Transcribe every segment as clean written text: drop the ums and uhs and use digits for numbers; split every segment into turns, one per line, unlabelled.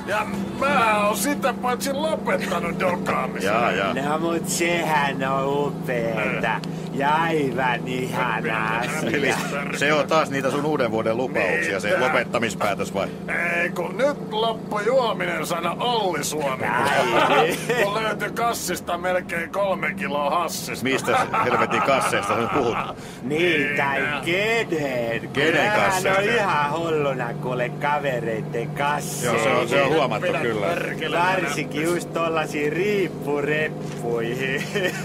Ja mä oon sitä paitsi lopettanut dokaamisen.
No mut sehän on upeeta. Ja aivan ihana asia.
Eli se on taas niitä sun uuden vuoden lupauksia, se lopettamispäätös vai?
Ei kun nyt loppu juominen sana Olli Suomi. Kun löytyi kassista melkein 3 kiloa hassista.
Mistä helvetin kasseista sä puhut?
Niin, tai kenen?
Kenen kasseista?
Hän on ihan hulluna kuule kavereitten kasseista.
Joo, se on huomattu kyllä.
Varsinkin just tollasiin riippureppuihin.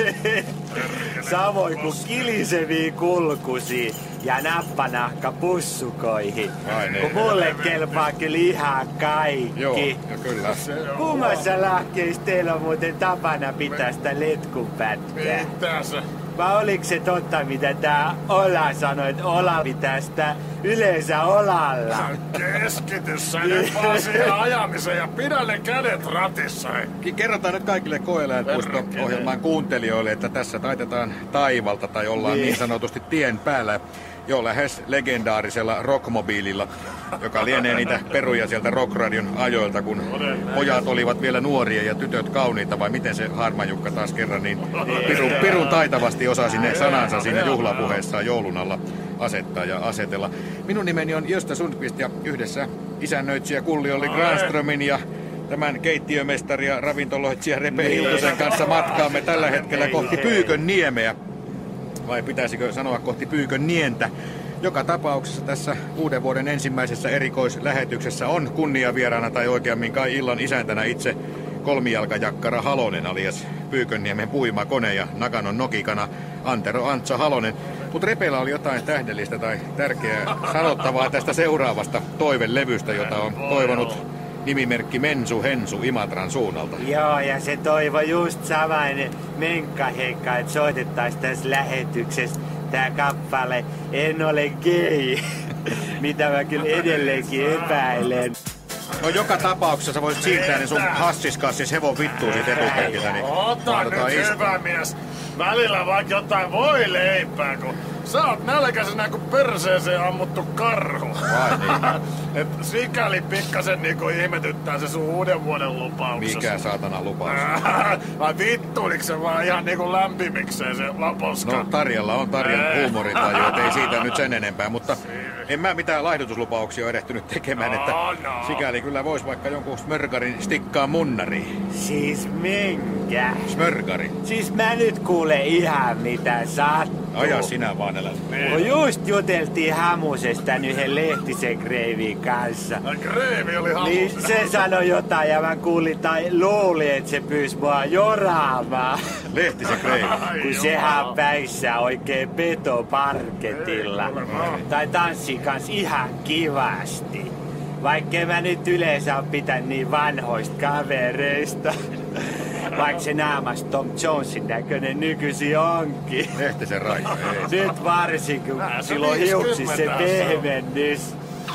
Samoin kuin kiliseviin kulkusiin ja nappanahka pussukoihin. Kun mulle kelpaa kyllä ihan kaikki.
Joo, kyllä.
Kummassa lahkeissa teillä on muuten tapana pitää sitä letkupätkää?
Mitä se?
Vai oliks se totta, mitä tää Ola sanoi, että Ola pitää sitä yleensä Olalla?
Keskity sä nyt vaan siihen ajamiseen ja pidä ne kädet ratissa.
Kerrotaan nyt kaikille Koeläinpuisto-ohjelman kuuntelijoille, että tässä taitetaan taivalta tai ollaan niin sanotusti tien päällä jo lähes legendaarisella rockmobiililla, joka lienee niitä peruja sieltä Rockradion ajoilta, kun pojat olivat vielä nuoria ja tytöt kauniita, vai miten se Harma Jukka taas kerran niin pirun taitavasti osasi ne sanansa siinä juhlapuheessaan joulun alla asettaa ja asetella. Minun nimeni on Gösta Sundqvist ja yhdessä isännöitsijä Kulli-Olli Granströmin ja tämän keittiömestari ja ravintoloitsija Repe Hiltusen kanssa matkaamme tällä hetkellä kohti Pyykönniemeä. Vai pitäisikö sanoa kohti Pyykönnientä? Joka tapauksessa tässä uuden vuoden ensimmäisessä erikoislähetyksessä on kunniavieraana tai oikeammin kai illan isäntänä itse kolmijalkajakkara Halonen alias Pyykönniemen puimakone ja Nakanon nokikana Antero Antsa Halonen. Mutta Repeellä oli jotain tähdellistä tai tärkeää sanottavaa tästä seuraavasta toivelevystä, jota on toivonut nimimerkki Mensu Hensu Imatran suunnalta.
Joo, ja se toivo just samainen menkkaheikka, että soitettais tässä lähetyksessä tää kappale En ole gay, mitä mä kyllä edelleenkin epäilen.
No joka tapauksessa sä voisit siirtää ne sun hassiskassis hevon vittuun sit etupenkiltä, niin
Ota nyt hyvä mies. Välillä vaikka jotain voi leipää, kun sä oot nälkäisenä kuin perseeseen ammuttu karhu.
Vai niin?
Et sikäli pikkasen niinku ihmetyttää se sun uuden vuoden lupauksessa.
Mikä saatana lupaus?
Vai vittuiliko se vaan ihan niinku lämpimikseen se laposka?
No Tarjalla on Tarjan huumorintaju, et ei siitä nyt sen enempää, mutta en mä mitään laihdutuslupauksia ole erehtynyt tekemään, että sikäli kyllä vois vaikka jonkun smörgarin stikkaa munnariin.
Siis minkä?
Smörgari.
Siis mä nyt kuule ihan mitä sattuu.
Aja sinä vaan elä.
Kun just juteltiin Hamusesta yhden Lehtisen Greivin kanssa.
Greivi oli Hamusta.
Niin se sanoi jotain ja mä kuulin tai luulin, että se pyysi mua joraamaan.
Lehtisen Greivi.
Kun sehän on päissä oikein petoparketilla. Tai tanssii kans ihan kivasti. Vaikkei mä nyt yleensä on pitänyt niin vanhoista kavereista. Vaikka se naamas Tom Jonesin näköinen nykyisin onkin.
Lehtisen Raija.
Nyt varsinkin, kun silloin hiuksissa se pehmennys.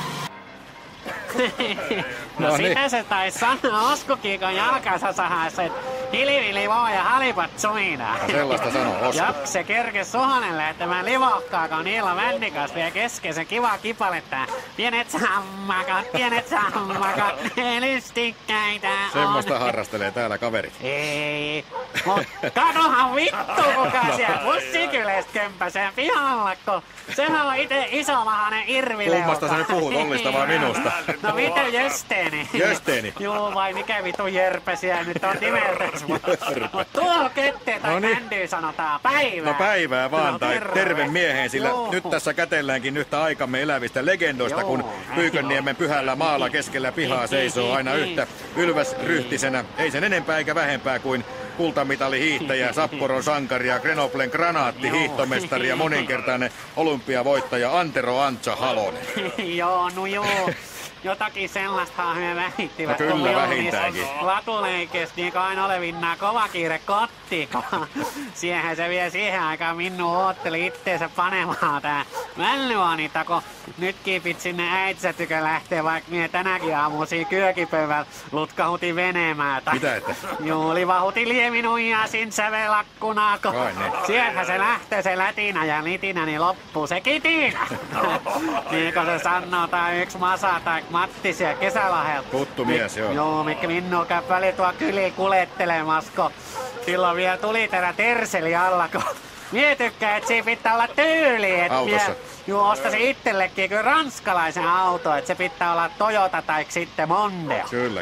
No sitä se taisi sanoa Oskukiikon jalkansa sahaset. Hilivili vaan ja halipat suinaa.
Sellaista sanoo Osku.
Jop, se kerkes Suhonen lähettämään livohkaa, kun niillä Männikas vie kesken se kiva kipaletta. Pienet sammakat, nelystikkäitä.
Semmoista harrastelee täällä kaverit.
Ei, mut katohan vittu, kuka siellä bussikylestä kömpäsee pihalla, kun sehän on ite isomahainen irvileuka.
Kummasta sä nyt puhut, Ollista vai minusta?
No miten Jösteeni?
Jösteeni?
Juu, vai mikä vitu Jörpä siellä nyt on nimeltäs. Mut tuo ketteen tai bändyy sanotaan päivää.
No päivää vaan,
No,
tai terve mieheen, sillä nyt tässä kätelläänkin yhtä aikamme elävistä legendoista, kun Pyykönniemen pyhällä maalla keskellä pihaa seisoo aina yhtä ylväsryhtisenä, ei sen enempää eikä vähempää kuin kultamitali hiihtäjä, Sapporon sankari ja Grenoblen granaatti hiihtomestari ja moninkertainen olympiavoittaja Antero Antsa Halonen.
Joo, no joo. Jotakin sellaistahan he vähittivät.
No kyllä, vähintäänkin.
Latuleikes niin aina olevinnaa kova kiire kotiin. Siihen se vie siihen aikaan minun ootteli itteensä panemaan tää Mällyvanita, kun nytkin pit sinne äitsä tykö lähtee, vaikka mie tänäkin aamuisin kyökipöydällä lutkahutin veneemäätä.
Mitä että?
Juuli vahuti lieminuijaa sin sävelakkunaako.
Vai niin.
Sieltä se lähtee se lätinä ja litinä, niin loppuu se kitinä. Niin kuin se sanoo, tai yksi Masa tai Matti siellä Kesälahelta.
Tuttu mies, joo.
Joo, mikä minua käy väli tuo kyliin kulettelemasko. Silloin vielä tuli täällä terseli alla, kun mie tykkään, että siinä pitää olla tyyli.
Autossa.
Joo, ostaisin itsellekin kyllä ranskalaisen auto, että se pitää olla Toyota tai sitten Mondeo.
Kyllä.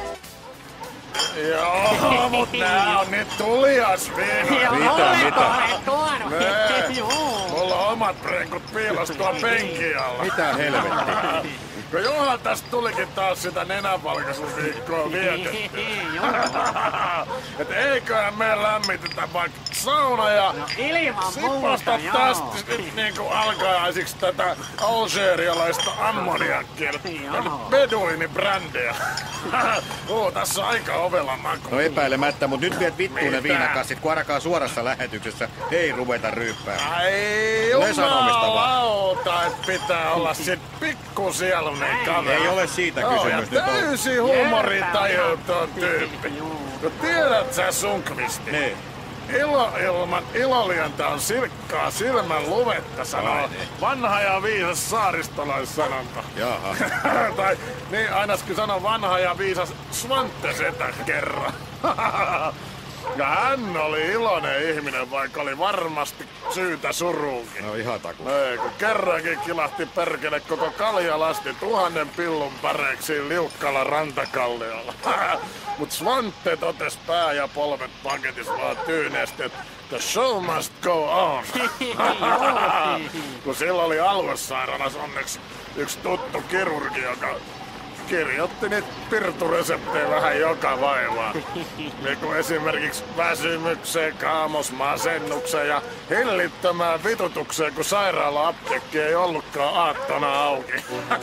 Joo, mut nää on nyt tulias viina.
Joo,
Mitä?
olet tuonut.
Nee.
Joo.
Mulla on omat prenkut piilos tuon penkin alla.
Mitä helvettiä?
Kun johan tästä tulikin taas sitä nenäpalkastusviikkoa vietetty.
Joo.
Et eiköhän me lämmitetä vaikka sauna ja
Ilman
sipasta
muuta, joo.
tästä nyt niinku alkajaisiksi tätä algerialaista ammoniakkia.
Joo.
Beduini-brändiä. Tässä on aika ovella maku.
No epäilemättä, mutta nyt viet vittuun ne
Mitä?
viinakassit, kun alkaa suorassa lähetyksessä. Ei ruveta ryyppää.
Ai
Ne sanomista vaan.
jumalauta, et pitää olla sit pikkusielunen kaveri.
Ei ole siitä kysymys
ja
nyt.
täysin huumoritajuuton tyyppi. No tiedät sä Sunkvisti?
Niin.
Ilo ilman ilolientä on silkkaa silmän luvetta, sanoo vanha ja viisas saaristolaissanonta.
Jaha.
Tai niin ainakin sanoo vanha ja viisas Svante setä kerran. Ja hän oli iloinen ihminen, vaikka oli varmasti syytä suruunkin.
No ihan taku.
Ei, kun kerrankin kilahti perkele koko kaljalasti 1000 pillun päreiksi liukkalla rantakalliolla. Mut Svante totes pää ja polvet paketis vaan tyyneesti, että the show must go on. Kun sillä oli aluesairaalassa onneksi yksi tuttu kirurgi, joka kirjoitti niitä pirtureseptejä vähän joka vaivaa. Niin kuin esimerkiksi väsymykseen, kaamosmasennukseen ja hillittömään vitutukseen, kun sairaala-apteekki ei ollutkaan aattona auki.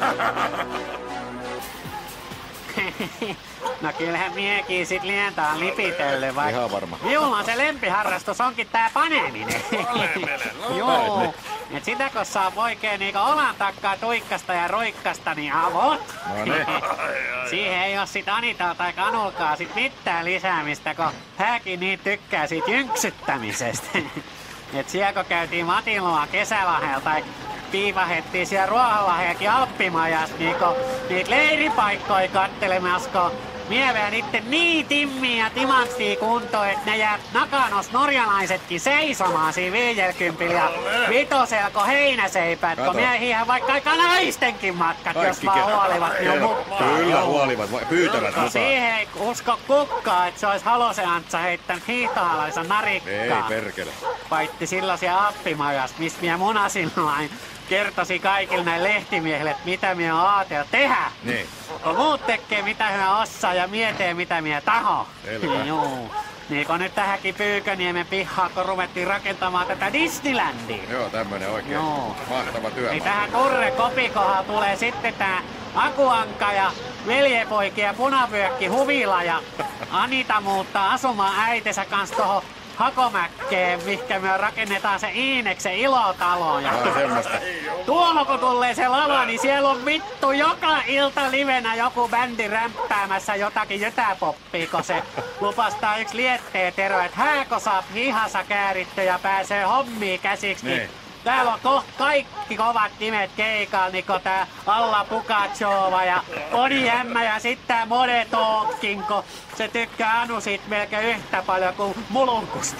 No kyllähän miekin sit lientaan lipitellyt, vaikka
Ihan varma.
minulla se lempiharrastus onkin tää paneminen.
Paneminen, no
Joo. Et sitä kun saa oikein niinku olan takkaa tuikkasta ja roikkasta, niin avot.
No ne.
Siihen ei oo sit Anitaa tai Kanulkaa sit mitään lisäämistä, kun hääkin niin tykkää siitä jynksyttämisestä. Et siellä kun käytiin Matin luo Kesälahella tai piivahettiin siellä Ruohonlahjakin Alppimajassa niitä leiripaikkoja kattelemassa, kun mie veän itse niin timmiä ja timanttia kuntoon, että ne jää nakanos norjalaisetkin seisomaan siinä 50 ja vitosella heinäseipät, kun mie hiihän vaikka aika naistenkin matkat, jos vaan huolivat minun mukaan.
Kyllä huolivat, pyytävät
No
mukaan.
siihen ei usko kukkaa, että se olisi Halosen Antsa heittänyt hiihtohalaisen narikkaa.
Ei perkele.
Paitti silloisia appimajasta, missä mie munasillain kertosi kaikille näille lehtimiehille, että mitä mie on ajatellut tehdä.
Niin.
Kun muut tekee mitä hyö osaa ja mie teen mitä mie taho.
Selvä.
Joo. Niin kun nyt tähänkin Pyyköniemen pihaan, kun ruvettiin rakentamaan tätä Disneylandia.
Joo, tämmönen oikein
Joo.
mahtava työ.
Niin tähän Kurre Kopikohaan tulee sitten tää Akuankka ja veljepoiki ja Punavyökki huvila ja Anita muuttaa asumaan äitensä kanssa tohon Hakomäkkeen, mihkä me rakennetaan se Iineksen ilotalo. Ja
Ai semmoista.
tuolla kun tulee se lava, niin siellä on vittu joka ilta livenä joku bändi rämpäämässä jotakin jötäpoppia, kun se lupastaa yksi lietteen Tero, että hääkö saa hihansa kääritty ja pääsee hommiin käsiksi.
Niin.
Täällä on kaikki kovat nimet keikalla, niin kuin tää Alla Pukachova ja Oni Ämmä ja sit tää Mode Talkin, kun se tykkää Anu sit melkein yhtä paljon kuin Mulunkusta.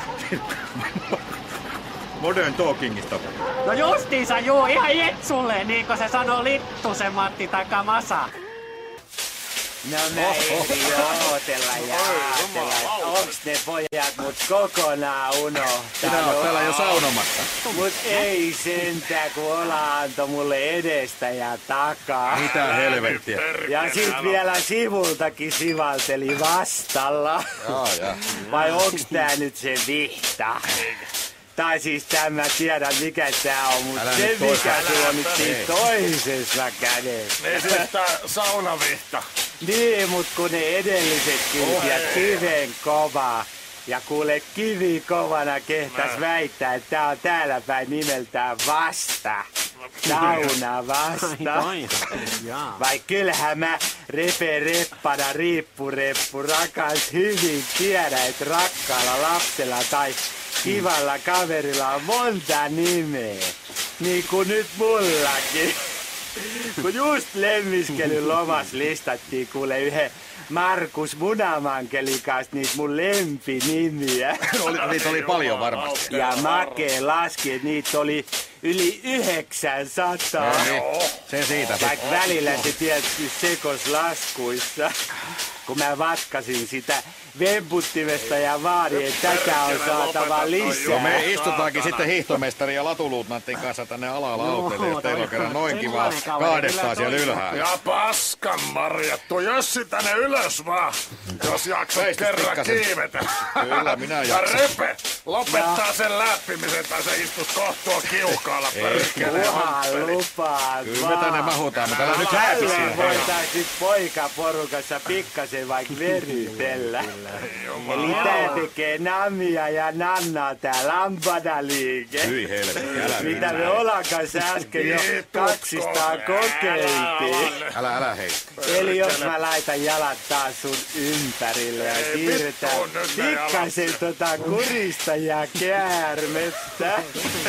Modern Talkingista.
No justiinsa juu, ihan jetsulle, niin kuin se sanoo Littusen Matti taikka Masa.
No mä ehdin jo ootella ja ajatella, että onks ne pojat mut kokonaan
Sinä oot täällä jo
unohtanut.
saunomassa.
Mut ei sentään, kun Ola antoi mulle edestä ja takaa.
Mitä helvettiä.
Ja sit vielä sivultakin sivalteli vastalla.
Jaa.
Vai onks tää nyt se vihta? Tai siis tää mä tiedän mikä tää on, mut
Älä
se
nyt
mikä
toista.
sulla on nyt siinä
Ei.
toisessa kädessä.
Niin siis tää saunavihta.
Niin, mut kun ne edelliset kylpijät kiven kova. Ja kuule kivi kovana kehtas väittää, että tää on täällä päin nimeltään vasta. sauna vasta. Vai kyllähän mä reppana riippureppu rakas hyvin tiedä, että rakkaalla lapsella tai kivalla kaverilla on monta nimeä. Niin kuin nyt mullakin. Kun just lemmiskelyn lomas listattiin kuule yhden Markus Munamankelin kanssa niitä mun lempinimiä.
Niitä oli paljon varmasti.
Ja Make laski, että niitä oli yli 900.
Se siitä.
Vaikka välillä se tietysti sekos laskuissa. Kun mä vatkasin sitä vemputtimesta ja vaadin, että tätä on saatava lisää.
Joo, me istutaankin sitten hiihtomestarin ja latuluutnantin kanssa tänne alalauteelle, jos teillä on kerran noin kivaa kahdestaan siellä ylhäällä.
Ja paskan marjattu, Jössi tänne ylös vaan, jos jaksat kerran kiivetä.
Kyllä, minä jaksan.
Ja Repe, lopettaa sen läppimisen, tai se istus kohtua kiukaalla perkele.
Lupaat
Kyllä me tänne mahutaan, mutta älä nyt häpisi siinä.
Voitais nyt poikaporukassa pikkasen vaikka verytellä. Eli tää tekee Namia ja Nannaa tää lampadaliike.
Hyi helvetti, älä nyt.
Mitä me Olan kanssa äsken jo kaksistaan kokeiltiin.
Älä hei.
Eli jos mä laitan jalat taas sun ympärille ja siirretään pikkasen kurista ja käärmettä.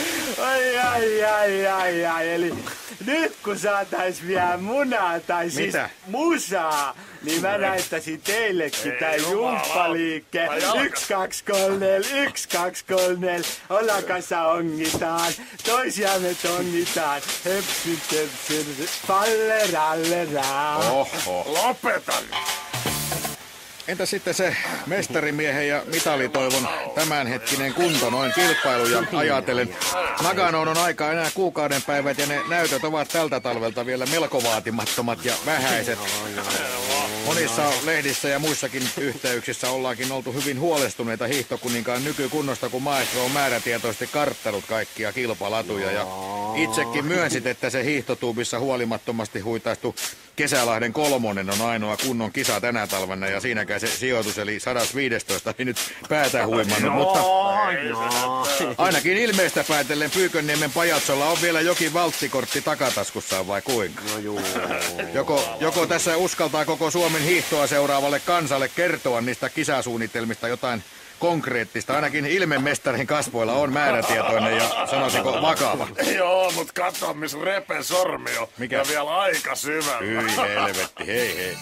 Ai. Eli nyt kun saatais vielä munaa tai siis musaa, niin mä näyttäisin teillekin tää jumppaliikke. 1, 2, 3, 4, 1, 2, 3, 4. Olan kanssa ongitaan, toisia me tongitaan. Höpsy, töpsy, fallerallera.
Oho.
Lopetan.
Entä sitten se mestarimiehen ja mitalitoivon tämänhetkinen kunto noin kilpailuja ajatellen? Naganoon on aikaa enää kuukauden päivät ja ne näytöt ovat tältä talvelta vielä melko vaatimattomat ja vähäiset. Monissa lehdissä ja muissakin yhteyksissä ollaankin oltu hyvin huolestuneita hiihtokuninkaan nykykunnosta, kun maestro on määrätietoisesti karttanut kaikkia kilpalatuja. Ja itsekin myönsit, että se hiihtotuubissa huolimattomasti huitaistu Kesälahden 3 on ainoa kunnon kisa tänä talvena ja siinäkään se sijoitus eli 115 ei nyt päätä huimannut, mutta ainakin ilmeistä päätellen Pyykönniemen Pajatsolla on vielä jokin valttikortti takataskussaan vai kuinka? Joko tässä uskaltaa koko Suomen hiihtoa seuraavalle kansalle kertoa niistä kisasuunnitelmista jotain konkreettista. Ainakin ilmemestarin kasvoilla on määrätietoinen ja sanoisinko vakava.
Joo, mut katso, missä Repen sormi on.
Mikä?
Ja vielä aika syvällä.
Hyi helvetti, hei.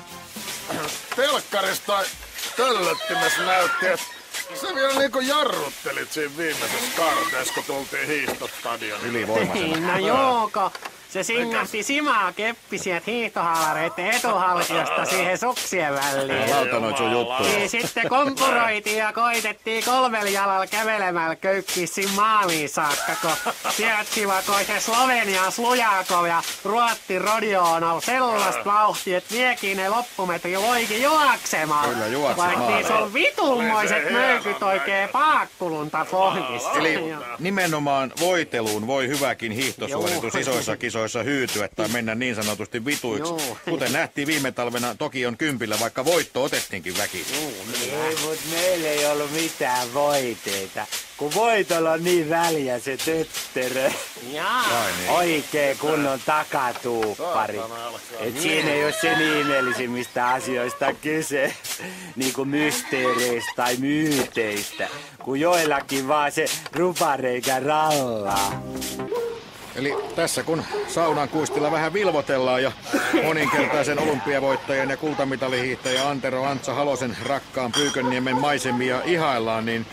Telkkarista töllöttimessä näytti, että sä vielä niinku jarruttelit siinä viimeisessä kaarteessa, kun tultiin hiihtostadionille.
Ylivoimaisena.
No Jouko, se singahti simaa keppi sieltä hiihtohaalareiden etuhalkiosta siihen suksien väliin.
Lauta noit sun juttuja.
Niin sitten kompuroitiin ja koitettiin 3 jalalla kävelemällä köykkiä siinä maaliin saakka, kun sieltä se Slovenian Slujakov ja Ruotti Rodio on ollut sellaista vauhtia, että miekin ne loppumetri loikin juoksemaan.
Kyllä, juoksemaan.
Vaikka niissä on vitulmoiset möykyt oikein paakkulunta pohjissa.
Eli nimenomaan voiteluun voi hyväkin hiihtosuoritus isoissa kisoissa hyytyä tai mennä niin sanotusti vituiksi. Kuten nähtiin viime talvena Tokion 10, vaikka voitto otettiinkin väkisin.
Ei, mut meillä ei ollut mitään voiteita. Kun voitolla on niin väliä se tötterö. Oikein kunnon takatuuppari. Et siinä ei oo sen ihmeellisimmistä asioista kyse. Niinku mysteereistä tai myyteistä. Kun joillakin vaan se rupareikä rallaa.
Eli tässä kun saunan kuistilla vähän vilvotellaan ja moninkertaisen olympiavoittajan ja kultamitalihiihtäjä Antero Antsa Halosen rakkaan Pyykönniemen maisemia ihaillaan, niin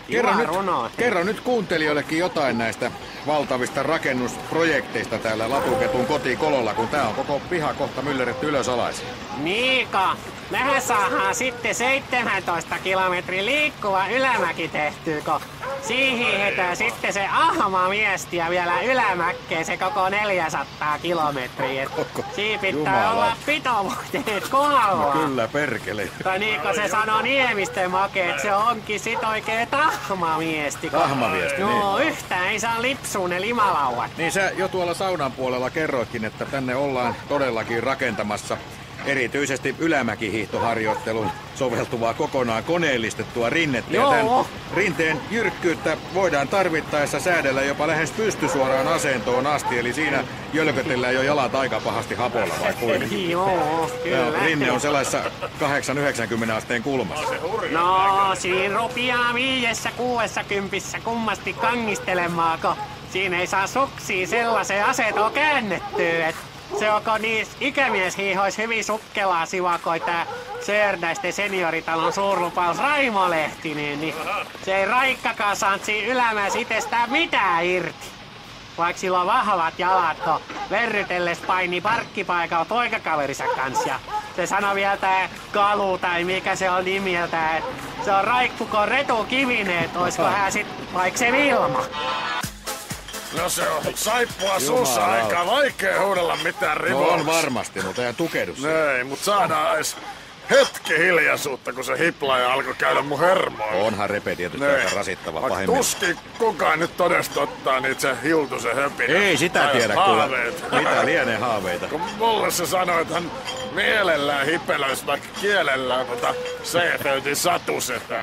kerro nyt kuuntelijoillekin jotain näistä valtavista rakennusprojekteista täällä Latuketun kotikololla, kun tää on koko piha kohta myllerretty ylös alaisin.
Miika, mehän saadaan sitten 17 kilometrin liikkuva ylämäki tehtyä, kun siihen hiihetään sitten se ahma-viestiä vielä ylämäkkeen se koko 400 kilometriä. Siinä pitää olla pitovuhteet kohdalla.
No kyllä, perkele.
Tai niin kuin se sanoo Niemisten Make, että se onkin sit oikein tahmaviesti.
Tahmaviesti,
Joo, yhtään ei saa lipsua ne limalauat.
Niin sä jo tuolla saunan puolella kerroitkin, että tänne ollaan todellakin rakentamassa erityisesti ylämäkihiihtoharjoittelun soveltuvaa kokonaan koneellistettua rinnettä. Ja tämän rinteen jyrkkyyttä voidaan tarvittaessa säädellä jopa lähes pystysuoraan asentoon asti, eli siinä jölkötellään jo jalat aika pahasti hapolla vai kuinka?
Joo, kyllä.
Rinne on sellaisessa 8-90 asteen kulmassa.
No, siinä rupiaa 5-60 kummasti kangistelemaan, kun siinä ei saa suksia sellaisen asetoon käännettyä, että se onko niissä ikämieshiihoissa hyvin sukkelaa sivakoi tää Söörnäisten senioritalon suurlupaus Raimo Lehtinen, niin se ei Raikkakaan saanut siinä ylämässä itsestään mitään irti. Vaikka sillä on vahvat jalat, kun verrytelles paini parkkipaikalla poikakaverinsa kanssa. Ja se sanoi vielä tää Kalu, tai mikä se on nimeltä, että se on Raikkuko Retu Kivinen, että oisko hän sit vaikka se Vilma.
No se on saippua suussa aika vaikea huudella mitään rivoa.
No on varmasti, mutta ei tukehdu siihen.
Ei, mut saadaan edes hetki hiljaisuutta, kun se hiplaaja alkoi käydä mun hermoilla.
Onhan Repe tietysti aika rasittava
pahemmin. Tuskin kukaan nyt todesta ottaa niitä se Hiltusen höpinä.
Ei sitä tiedä kuule. Mitä lienee haaveita?
Kun mulle se sanoi, että hän mielellään hipelöis vaikka kielellään Seeföydin satusetä.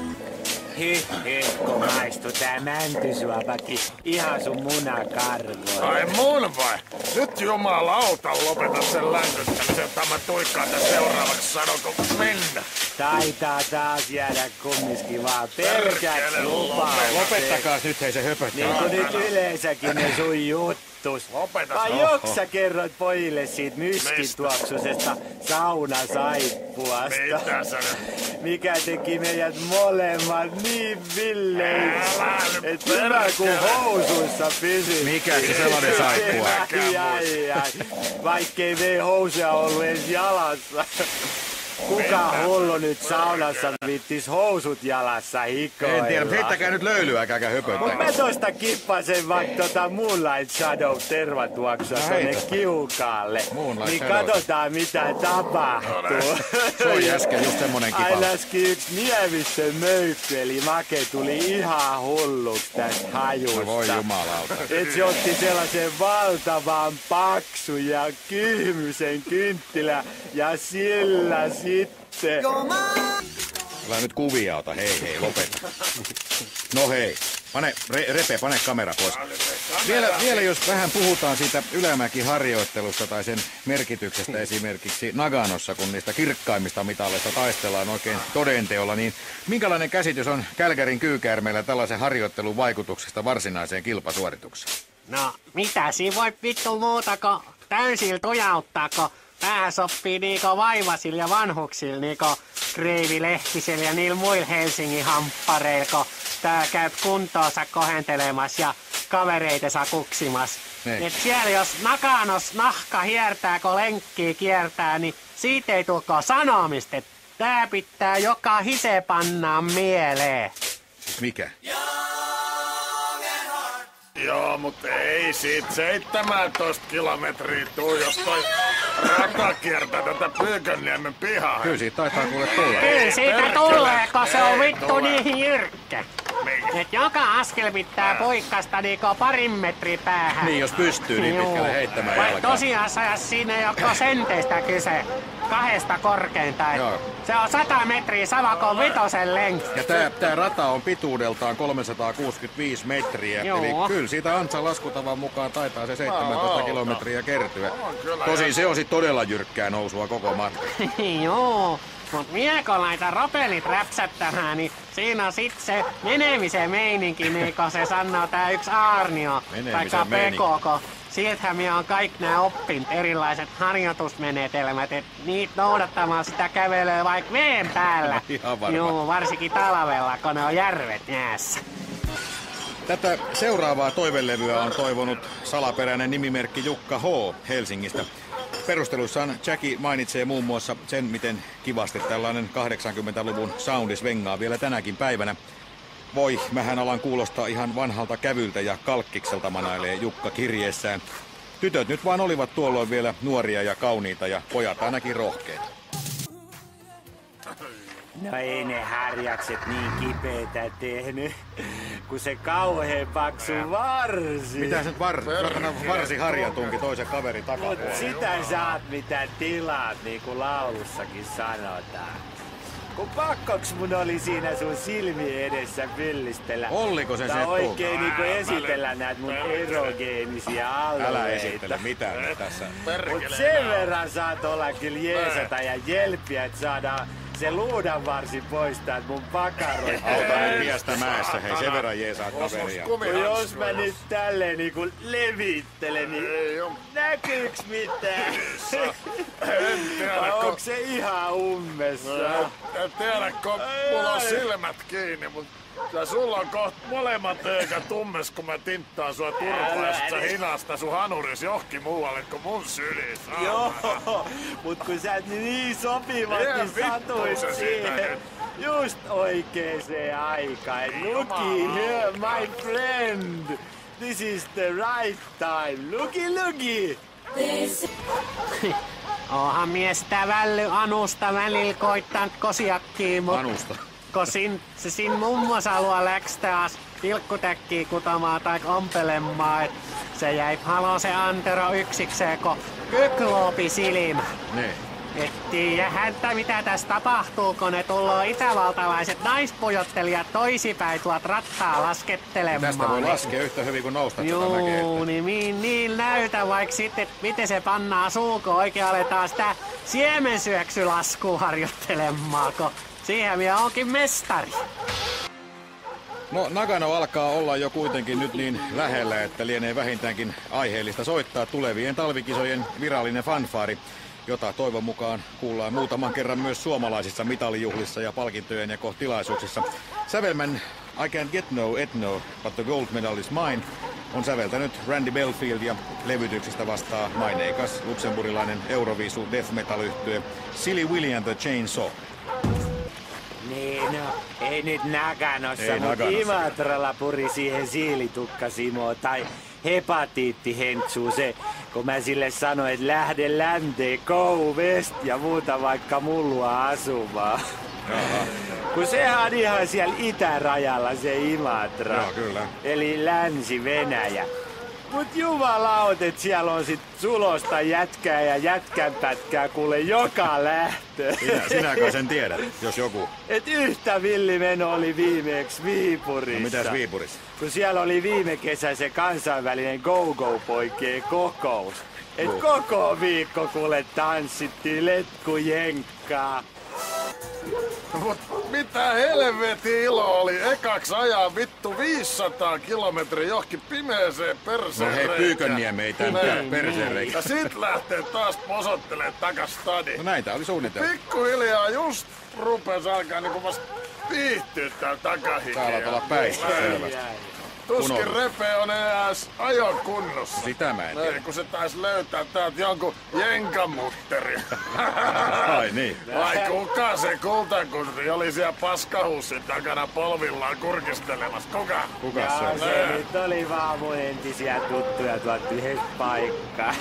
Kun maistu tää mäntysuopakin ihan sun munakarvoin.
Ai mun vai? Nyt jumalauta lopeta sen länkyttämisen, että mä tuikkaan tän seuraavaksi sanonko mennä.
Taitaa taas jäädä kumminkin vaan pelkät lupaa.
Lopettakaa nyt hei se höpöttää.
Niin kuin nyt yleensäkin ne sun juttus. Vai joks sä kerroit pojille siitä myskituoksuisesta saunasaippuasta?
Mitä sä
mikä teki meidät molemmat niin villeiksi, et hyvä kun housuissa pysyt.
Mikä se sellainen saippua?
Ai. Vaikkei meidän housuja ollut edes jalassa. Kuka hullu nyt saunassa viittis housut jalassa hikoilla?
En tiedä, mutta heittäkää nyt löylyä, älkääkä höpöttää.
Mut mä tosta kippasen vaikka Moonlight Shadow tervatuoksua tonne kiukaalle. Niin katsotaan mitä tapahtuu.
Se oli äsken just semmonen kipaus.
Aina yksi Niemistön möykky, eli Make tuli ihan hulluksi tästä hajusta.
No voi jumalauta.
Et se otti sellaisen valtavan paksun ja kyhmysen kynttilä ja sillä sitten.
Älä nyt kuvia ota, hei, lopeta. No hei, Repe, pane kamera pois. Vielä jos vähän puhutaan siitä ylämäkiharjoittelusta tai sen merkityksestä esimerkiksi Naganossa, kun niistä kirkkaimmista mitaleista taistellaan oikein todenteolla, niin minkälainen käsitys on Kälkärin kyykäärmeellä tällaisen harjoittelun vaikutuksesta varsinaiseen kilpasuoritukseen?
No, mitä siinä voi vittu muuta kuin täysillä tujauttaa, kun päähän sopii niinku vaivasilla ja vanhuksilla, niinku Kreivi Lehtisellä ja niillä muilla Helsingin hamppareilla, kun tää käyt kuntoonsa kohentelemassa ja kavereitensa kuksimassa. Et siellä jos Nakanos nahka hiertää, kun lenkkii kiertää, niin siitä ei tulko sanomista, että tää pitää joka hise pannaan mieleen.
Mikä?
Joo, mutta ei siitä 17 kilometriä tuu, jos toi rata kiertää tätä Pyykönniemen pihaa.
Kyllä siitä taitaa kuule tulla.
Kyllä siitä tulee, kun se on vittu niin jyrkkä. Et joka askel pitää poikkasta niinku 2 metriä päähän.
Niin, jos pystyy niin pitkälle heittämään jalkaa.
Vai tosiasiassa siinä ei ole senteistä kyse. 2 korkeintaan. Se on 100 metriä sama kuin 5 lenkki.
Ja tää rata on pituudeltaan 365 metriä. Joo. Eli kyllä siitä Antsan laskutavan mukaan taitaa se 17 kilometriä kertyä. Tosin se on sit todella jyrkkää nousua koko matka.
Joo. Mut kun näitä ropelit räpsättämään, niin siinä on sit se menemisen meininki, niin kun se sanoo tää yksi Aarnio, vaikka Pekoko. Siltähän minä on kaikki nämä oppinut erilaiset harjoitusmenetelmät, että niitä noudattamaan sitä kävelee vaikka veen päällä.
Ihan varma.
Joo, varsinkin talvella, kun ne on järvet jäässä.
Tätä seuraavaa toivelevyä on toivonut salaperäinen nimimerkki Jukka H. Helsingistä. Perustelussaan Jackie mainitsee muun muassa sen, miten kivasti tällainen 80-luvun soundi svengaa vielä tänäkin päivänä. Voi, mähän alan kuulostaa ihan vanhalta kävyltä ja kalkkikselta, manailee Jukka kirjeessään. Tytöt nyt vaan olivat tuolloin vielä nuoria ja kauniita ja pojat ainakin rohkeita.
No ei ne harjakset niin kipeitä tehnyt. kun se kauheen paksu varsi.
Mitä se nyt varsiharja tunki toisen kaverin takapuolella?
Mut sitä saat mitä tilaat, niin kuin laulussakin sanotaan. Kun pakkoks mun oli siinä sun silmien edessä pyllistellä?
Olliko se
tai
se
oikein niinku esitellä näitä mun erogeenisia alueita.
Älä esittele mitään tässä.
Mut sen verran saat olla kyllä jeesata ja jelppiä, että saadaan se luudanvarsi poistaa mun pakaroita.
Auta nyt miestä mäessä, hei sen verran jeesaa kaveria.
Jos mä nyt tälleen niinku levittelen, niin näkyyks mitään?
En tiedä,
Vai onks se ihan ummessa?
En tiedä, kun mulla on silmät kiinni, mutta sulla on kohta molemmat eikä tummes, kun mä tinttaan sua turpaasta sä hinasta sun hanuris johonkin muualle kuin mun sylissä.
Joo, mut kun sä et niin sopivasti satuit siihen just oikeeseen aikaan. Looky here, my friend. This is the right time. Looky.
Oonhan mies sitä anusta välillä koittanut kosiakkiin, mut...
Anusta.
Kun sin mummosa luo läks taas tilkkutäkkiä kutamaan tai ompelemaan, et se jäi halo se Antero yksikseen, kun kykloopi silmä.
Niin.
Et tiiä häntä mitä tässä tapahtuu, kun ne tulloo itävaltalaiset naispujottelijat toisipäin tuot rattaa laskettelemaan.
Tästä voi laskea yhtä hyvin kuin nousta tätä mäkeä.
Juu, niin niin näytä vaikka sitten, miten se pannaa suuko oikein aletaan sitä siemensyöksylaskua harjoittelemaan, kun siihen minä onkin mestari.
No Nagano alkaa olla jo kuitenkin nyt niin lähellä, että lienee vähintäänkin aiheellista soittaa tulevien talvikisojen virallinen fanfaari, jota toivon mukaan kuullaan muutaman kerran myös suomalaisissa mitalijuhlissa ja palkintojen jakotilaisuuksissa. Sävelmän I Can't Get No Etno, but the gold medal is mine on säveltänyt Randy Belfield ja levytyksestä vastaa maineikas luksemburilainen Euroviisu death metal-yhtye Silly Willy and the Chainsaw.
Niin, no, ei nyt Naganossa,
Ei
mutta
Naganossa.
Imatralla puri siihen siilitukkasimoon tai hepatiittihentsuun se, kun mä sille sanoin, että lähde länteen, go west ja muuta vaikka mullua asumaan.
Jaha.
Kun sehän on ihan siellä itärajalla se Imatra.
Joo, kyllä.
Eli Länsi-Venäjä. Mut jumalaut, et siellä on sit sulosta jätkää ja jätkänpätkää kuule joka lähtö.
Sinäkö sen tiedät, jos joku?
Et yhtä villimeno oli viimeksi Viipurissa.
No mitäs Viipurissa?
Kun siellä oli viime kesä se kansainvälinen go-go-poikien kokous. Et koko viikko kuule tanssittiin letkujenkkaa.
Mut mitä helvetin ilo oli ekaks ajaa vittu 500 kilometriä johonkin pimeeseen perseen
No hei,
reikään.
Pyyköniemi ei tän perseen reikä.
Ja sit lähtee taas posottelee takas stadi.
No näitä oli suunniteltu.
Pikkuhiljaa just rupes alkaa niinku vasta viihtyä täällä takahikiä.
Täällä olla päistä selvästi.
Tuskin
unohdu.
Repe on enää edes ajokunnossa.
Sitä mä en tiedä.
Ei, kun se taisi löytää täältä jonkun jenkamutteri.
Ai niin.
Vai kuka se kultakurri oli siellä paskahussin takana polvillaan kurkistelemassa? Kuka?
Kukas se on?
Se nyt oli vaan mun entisiä tuttuja tuolta yhdestä paikkaa.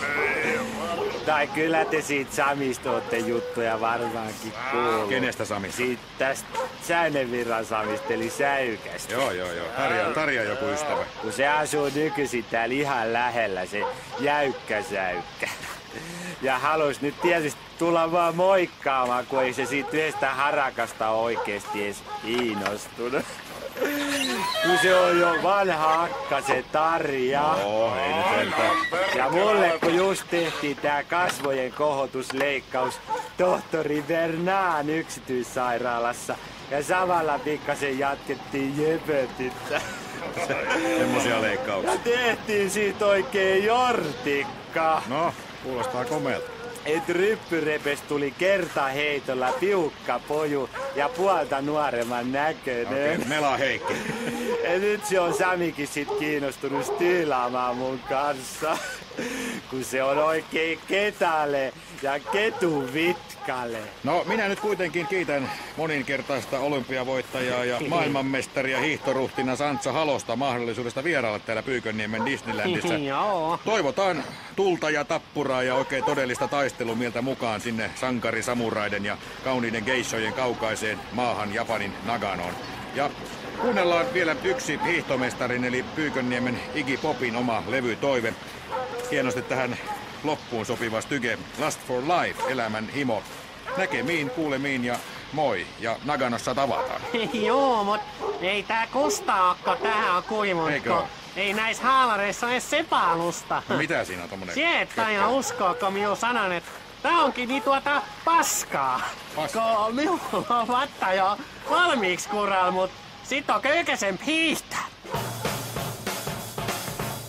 Tai kyllä te siitä Samista ootte juttuja varmaankin kuullut.
Kenestä Samista?
Siitä tästä Säynenvirran Samista, eli Säykästä.
Joo. Tarja joku ystävä.
Kun se asuu nykyisin täällä ihan lähellä, se jäykkä Säykkä. Ja halus nyt tietysti tulla vaan moikkaamaan, kun ei se siitä yhdestä harakasta oikeesti edes kiinnostunut. Kun se on jo vanha akka se Tarja.
Joo, ei nyt sentään.
Ja mulle kun just tehtiin tää kasvojen kohotusleikkaus tohtori Bernaan yksityissairaalassa ja samalla pikkasen jatkettiin jöpötyttä.
Semmosia leikkauksia.
Ja tehtiin siitä oikein jortikka.
No, kuulostaa komeelta.
Et ryppyrepes tuli kertaheitolla piukka poju ja puolta nuoremman näköinen.
Okei, Mela Heikki.
Ja nyt se on Samikin sit kiinnostunut stiilaamaan mun kanssa. Kun se on oikein ketale ja ketuvitkalle.
No, minä nyt kuitenkin kiitän moninkertaista olympiavoittajaa ja maailmanmestaria hiihtoruhtina Santsa Halosta mahdollisuudesta vierailla täällä Pyyköniemen Disneylandissa.
Joo.
Toivotaan tulta ja tappuraa ja oikein todellista taistelumieltä mukaan sinne sankarisamuraiden ja kauniiden geishojen kaukaiseen maahan Japanin Naganoon. Ja kuunnellaan vielä yksi hiihtomestarin eli Pyykönniemen Iggy Popin oma levytoive. Hienosti tähän loppuun sopiva styke Lust for Life, elämän himo. Näkemiin, kuulemiin ja moi. Ja Naganossa tavataan.
Joo, mut ei tää kustaakko tähän on kuivunut.
Eikö oo?
Ei näissä haalareissa ole sepalusta.
No mitä siinä on tommonen?
Sieltä ja uskoako minun sanan, että tää onkin niin paskaa.
Paskaa?
Kun minulla on vatta jo valmiiksi kural, mut sit on köykäsen piihtä.